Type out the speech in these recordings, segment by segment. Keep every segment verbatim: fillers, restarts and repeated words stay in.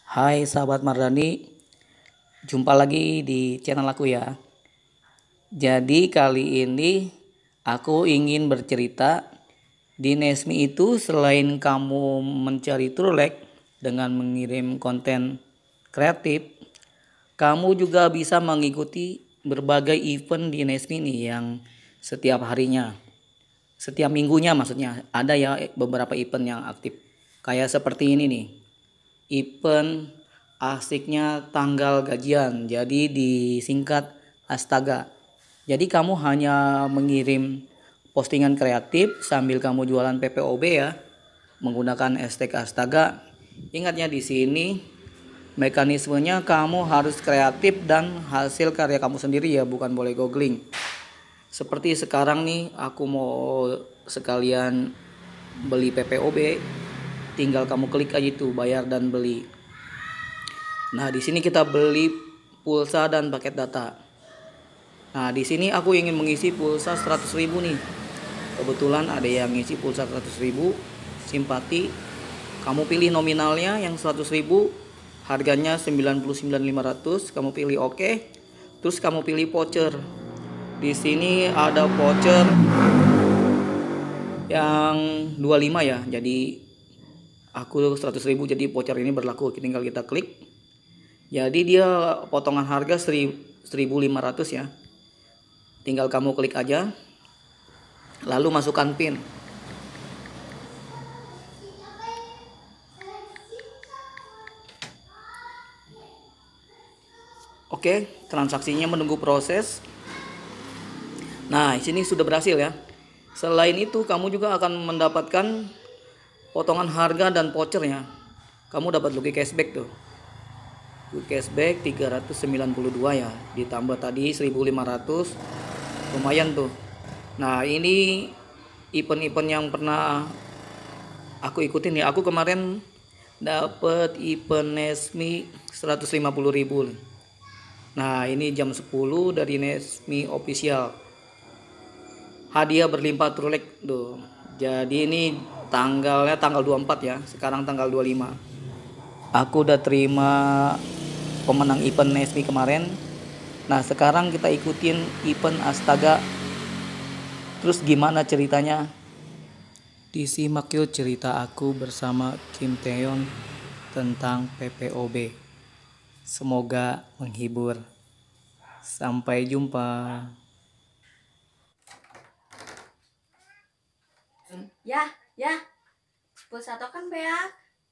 Hai sahabat Mardani, jumpa lagi di channel aku ya. Jadi kali ini aku ingin bercerita, di Nesmi itu selain kamu mencari trulek dengan mengirim konten kreatif, kamu juga bisa mengikuti berbagai event di Nesmi nih yang setiap harinya, setiap minggunya maksudnya ada ya beberapa event yang aktif. Kayak seperti ini nih, event asiknya tanggal gajian, jadi disingkat Astaga. Jadi kamu hanya mengirim postingan kreatif sambil kamu jualan P P O B ya, menggunakan hashtag Astaga. Ingatnya di sini mekanismenya kamu harus kreatif dan hasil karya kamu sendiri ya, bukan boleh googling. Seperti sekarang nih aku mau sekalian beli P P O B, tinggal kamu klik aja itu bayar dan beli. Nah, di sini kita beli pulsa dan paket data. Nah, di sini aku ingin mengisi pulsa seratus ribu nih. Kebetulan ada yang ngisi pulsa seratus ribu, simpati. Kamu pilih nominalnya yang seratus ribu, harganya sembilan puluh sembilan ribu lima ratus, kamu pilih oke. Terus kamu pilih voucher. Di sini ada voucher yang dua puluh lima ya. Jadi aku seratus ribu, jadi voucher ini berlaku, tinggal kita klik. Jadi dia potongan harga seribu lima ratus ya. Tinggal kamu klik aja. Lalu masukkan PIN. Oke, transaksinya menunggu proses. Nah, di sini sudah berhasil ya. Selain itu, kamu juga akan mendapatkan potongan harga dan vouchernya. Kamu dapat Lucky Cashback tuh. Cashback tiga ratus sembilan puluh dua ya, ditambah tadi seribu lima ratus, lumayan tuh. Nah, ini event-event yang pernah aku ikutin ya. Aku kemarin dapat event Nesmi seratus lima puluh ribu. Nah, ini jam sepuluh dari Nesmi official, hadiah berlimpah trulek tuh. Jadi ini tanggalnya tanggal dua puluh empat ya, sekarang tanggal dua puluh lima. Aku udah terima pemenang event Nesmi kemarin. Nah, sekarang kita ikutin event Astaga. Terus gimana ceritanya? Disimak yuk cerita aku bersama Kim Taeyeon tentang P P O B. Semoga menghibur. Sampai jumpa. Ya, ya. Pulsa token beak.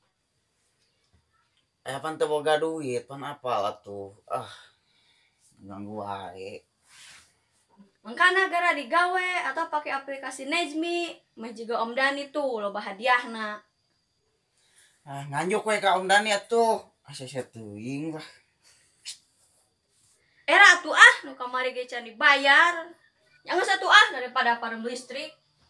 Eh pan teu boga duit, pan apal atuh. Ah, ganggu wae. Mengkana gara digawe atau pakai aplikasi Nejmi, mah juga Om Dani tuh loba hadiahna. Ah, nganjuk we ka Om Dani atuh. Asa teuing lah. Era tuh ah, nu kamari ge can dibayar. Yang satu ah daripada parem listrik.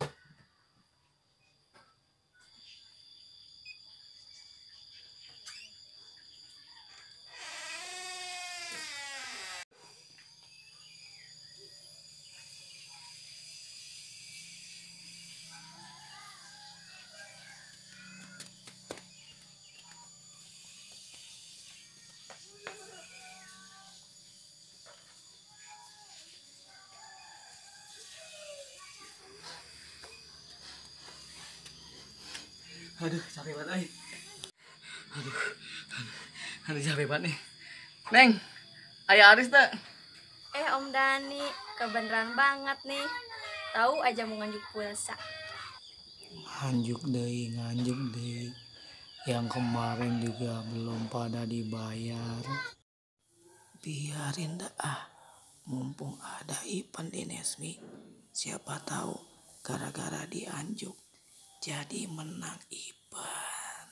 Aduh, capek banget ay. Aduh, aduh capek banget nih. Neng, ayah Aris tak? Eh Om Dani, kebeneran banget nih. Tahu aja mau nganjuk pulsa. Nganjuk deh, nganjuk deh. Yang kemarin juga belum pada dibayar. Biarin dah ah, mumpung ada event di Nesmi. Siapa tahu gara-gara dianjuk jadi menang event.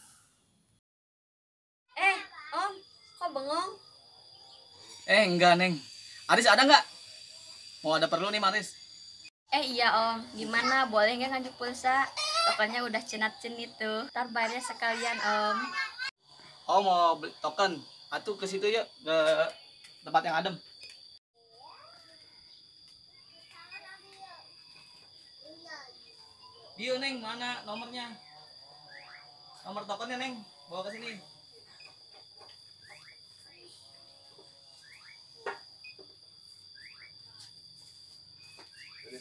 Eh, Om, kok bengong? Eh enggak Neng, Aris ada nggak? Mau ada perlu nih Maris. Eh iya Om, gimana boleh nggak nganjuk pulsa? Tokennya udah cenat-cenit tuh. Ntar bayarnya sekalian Om. Oh mau beli token, atuh ke situ yuk, ke tempat yang adem. Dia Neng, mana nomornya? Nomor tokennya Neng, bawa ke sini.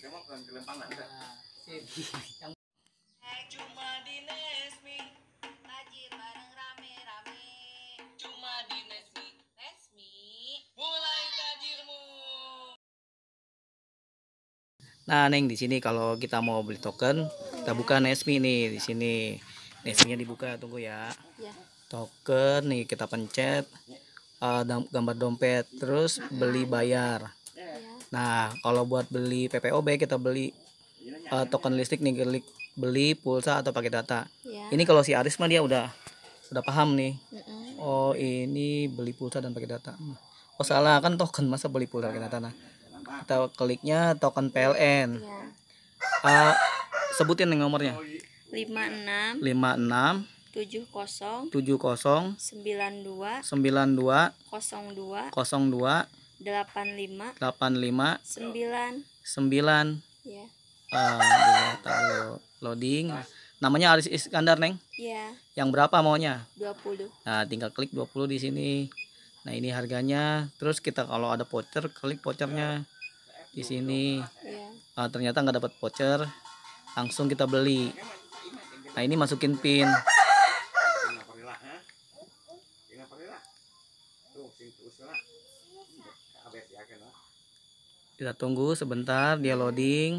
Cuma di Nesmi tajir bareng rame-rame. Cuma di Nesmi. Nesmi mulai tajirmu. Nah, Neng, di sini kalau kita mau beli token, kita buka Nesmi nih di sini. Nesminya dibuka, tunggu ya. Ya. Token nih kita pencet uh, gambar dompet, terus beli bayar. Ya. Nah, kalau buat beli P P O B kita beli uh, token listrik nih, klik beli pulsa atau pakai data. Ya. Ini kalau si Aris mah dia udah udah paham nih. Mm-mm. Oh, ini beli pulsa dan pakai data. Oh, salah, kan token, masa beli pulsa pakai data. Nah, kita kliknya token P L N. Ya. Uh, sebutin nih nomornya. lima enam lima enam tujuh nol tujuh nol sembilan dua sembilan dua nol dua nol dua delapan lima delapan lima sembilan. sembilan. Ya. Ah, dilihat dulu loading. Namanya Aris Iskandar, Neng. Ya. Yang berapa maunya? dua puluh. Nah, tinggal klik dua puluh di sini. Nah, ini harganya. Terus kita kalau ada voucher, klik vouchernya di sini. Ya. Ah, ternyata nggak dapat voucher, langsung kita beli. Nah, ini masukin pin. Kita tunggu sebentar dia loading.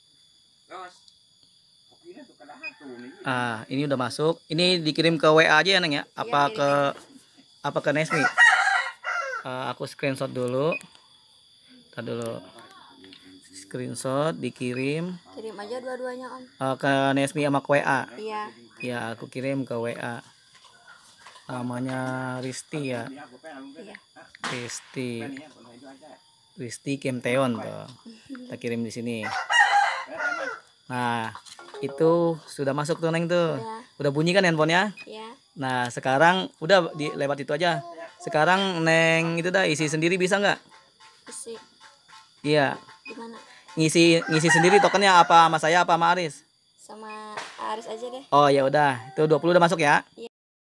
Ah, ini udah masuk. Ini dikirim ke W A aja ya, Neng ya? Apa Iya, ke apa ke Nesmi? Ah, aku screenshot dulu. Tadi dulu. Screenshot dikirim Kirim aja dua-duanya, Om. ah, ke Nesmi sama ke W A. Iya. Ya, aku kirim ke W A. Namanya Risti ya. Iya. Risti. Risti Kimteon tuh. Kita kirim di sini. Nah, itu sudah masuk tuh, Neng tuh. Ya. Udah bunyi kan handphonenya? Ya. Nah, sekarang udah di lewat itu aja. Sekarang Neng itu dah isi sendiri bisa nggak? Isi Iya. gimana? Ngisi ngisi sendiri tokennya apa sama saya apa sama Aris? Sama Aris aja deh. Oh, ya udah. Itu dua puluh udah masuk ya? Iya.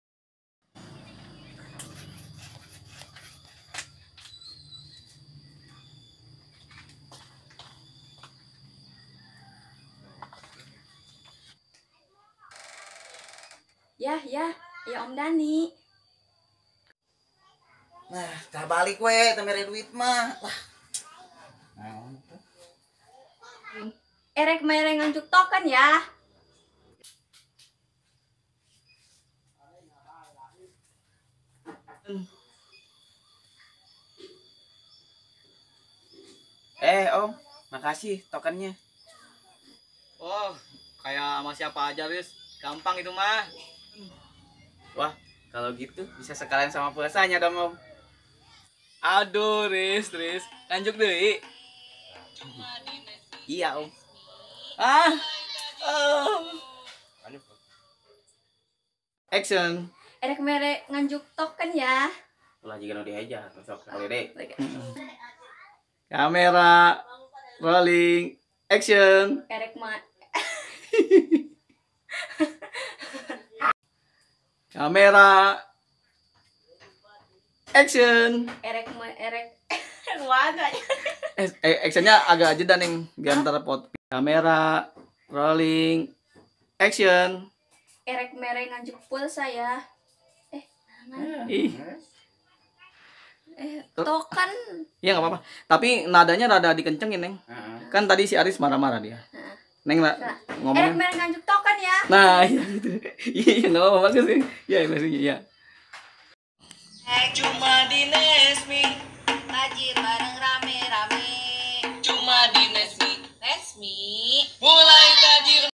Ya, ya, ya Om Dani. Nah, tak balik we, temere duit mah. Wah. Nah, Erek mereng nganjuk token ya. eh, Om, makasih tokennya. Oh, kayak sama siapa aja, Riz. Gampang itu mah. Wah, kalau gitu bisa sekalian sama pulsanya dong, Om. Aduh, Riz, Riz. Lanjut deh. Iya, Om. Ah. Oh. Action. Erek mereng nganjuk token ya. Ulah jika no diajar, besok kali deh. Kamera rolling. Action. Erek ma Kamera action. erek ma erek waga. Eh, eh, actionnya agak jeda nih di antara pot. Kamera rolling action. Erek mereng nganjuk pulsa ya. Eh, jangan. Ih, Eh, token. iya nggak apa-apa. Tapi nadanya rada dikencengin, Neng. Heeh. Kan tadi si Aris marah-marah dia. Neng lah Erek ngomong. mereng nganjuk token ya. Nah, iya gitu. Iya, nggak apa-apa, bagus sih. Iya, bagus sih. Iya. Cuma di